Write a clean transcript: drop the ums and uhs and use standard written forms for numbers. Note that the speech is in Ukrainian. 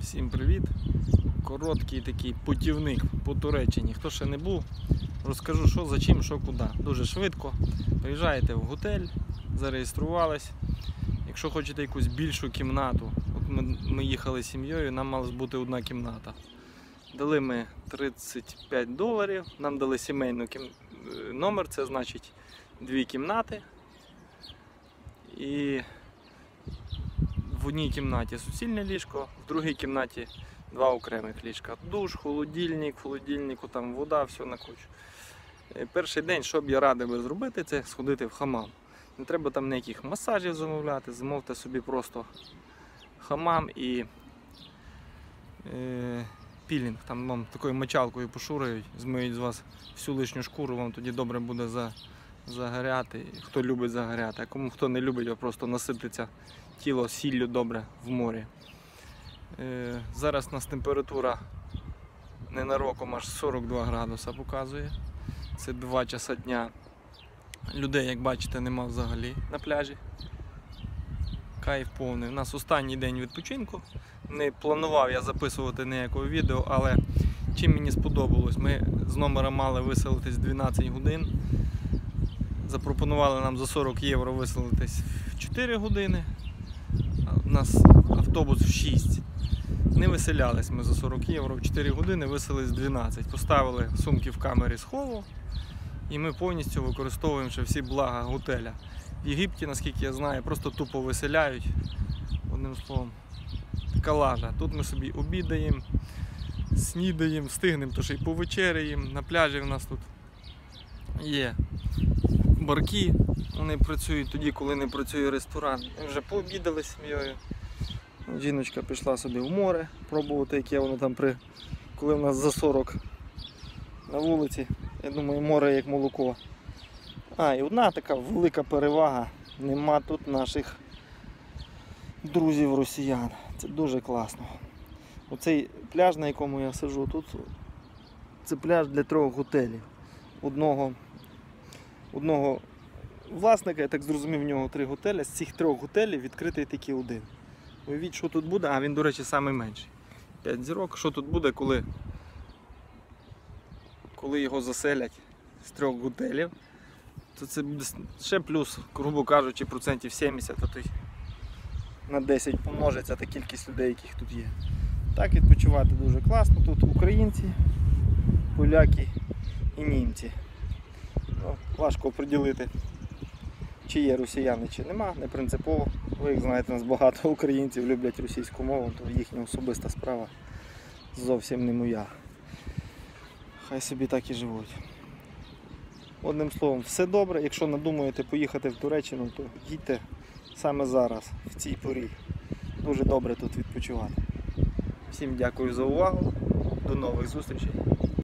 Всім привіт! Короткий такий путівник по Туреччині. Хто ще не був, розкажу що, за чим, що, куди. Дуже швидко. Приїжджаєте в готель, зареєструвались. Якщо хочете якусь більшу кімнату, от ми їхали з сім'єю, нам мала бути одна кімната. Дали ми $35, нам дали сімейний номер, це значить 2 кімнати. І в одній кімнаті суцільне ліжко, в другій кімнаті 2 окремих ліжка. Душ, холодильник, в холодильнику там вода, все на кучу. Перший день, що б я радив би зробити, це сходити в хамам. Не треба там ніяких масажів замовляти, замовте собі просто хамам і пілінг. Там вам такою мочалкою пошурають, змиють з вас всю лишню шкуру, вам тоді добре буде загоряти, хто любить загоряти, а кому хто не любить, просто насититься тіло сіллю добре в морі. Зараз у нас температура ненароком аж 42 градуса показує. Це 2 часа дня. Людей, як бачите, нема взагалі на пляжі. Кайф повний. У нас останній день відпочинку. Не планував я записувати ніякого відео, але чим мені сподобалось, ми з номера мали виселитись 12 годин. Запропонували нам за 40 євро виселитись в 4 години. У нас автобус в 6. Не виселялись ми за 40 євро, в 4 години виселились 12. Поставили сумки в камері схову і ми повністю використовуємо ще всі блага готеля. В Єгипті, наскільки я знаю, просто тупо виселяють. Одним словом, така лажа. Тут ми собі обідаємо, снідаємо, встигнемо, то ще й повечеряємо. На пляжі в нас тут є барки, вони працюють тоді, коли не працює ресторан. Ми вже пообідали з сім'єю. Жіночка пішла собі в море пробувати, яке воно там коли в нас за 40 на вулиці. Я думаю, море як молоко. І одна така велика перевага. Нема тут наших друзів росіян. Це дуже класно. Оцей пляж, на якому я сиджу тут, це пляж для 3 готелів. Одного власника, я так зрозумів, в нього 3 готелі. З цих 3 готелів відкритий тільки один. Уявіть, що тут буде, він, до речі, найменший. 5 зірок. Що тут буде, коли його заселять з 3 готелів, то це буде ще плюс, грубо кажучи, процентів 70, а то й на 10 помножиться та кількість людей, яких тут є. Так, відпочивати дуже класно. Тут українці, поляки і німці. Важко оприділити, чи є росіяни, чи нема, не принципово. Ви, як знаєте, у нас багато українців люблять російську мову, то їхня особиста справа зовсім не моя. Хай собі так і живуть. Одним словом, все добре. Якщо надумаєте поїхати в Туреччину, то їдьте саме зараз, в цій порі. Дуже добре тут відпочивати. Всім дякую за увагу. До нових зустрічей.